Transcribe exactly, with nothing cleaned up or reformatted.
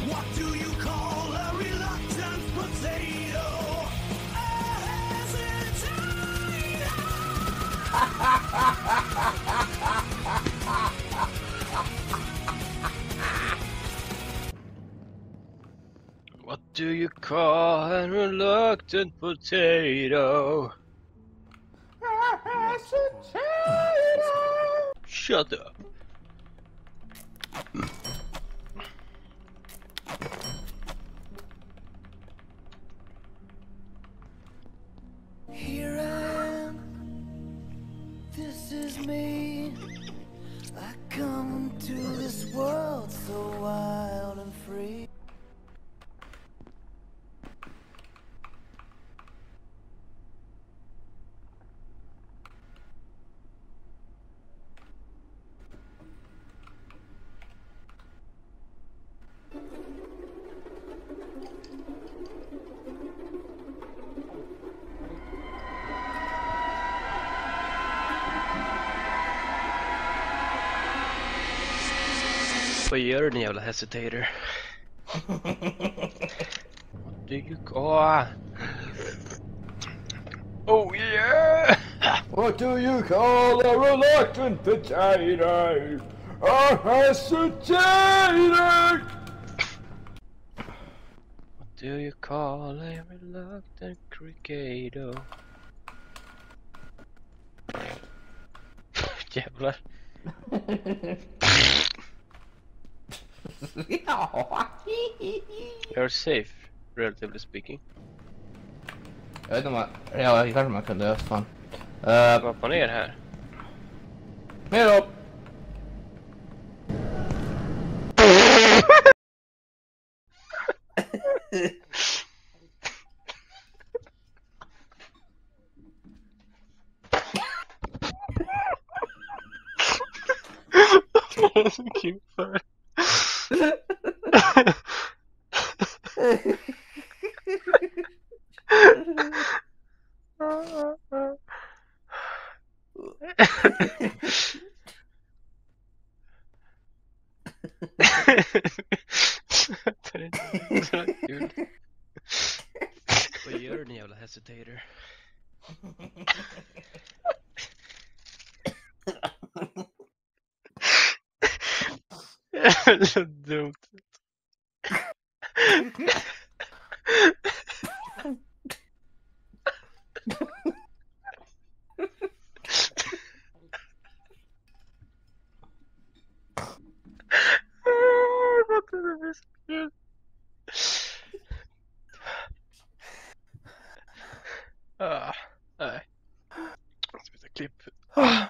What do you call a reluctant potato? A hesitator. What do you call a reluctant potato? Shut up. Here I am, this is me. I come to this world so wild and free. Vad gör du, din jävla hesitator? What do you call? Oh yeah! What do you call a reluctant potato? A hesitator! What do you call a reluctant cricketer? Jävlar. You're safe, relatively speaking. Jag vet inte om man... Ja, kanske man kunde göra fan. Uh, Hoppa ner här. Ner upp! Det är så kul för. Det är så kul. Vad gör du, din jävla hesitator? Det är så dumt. Ah, nej. Jag ska klipp.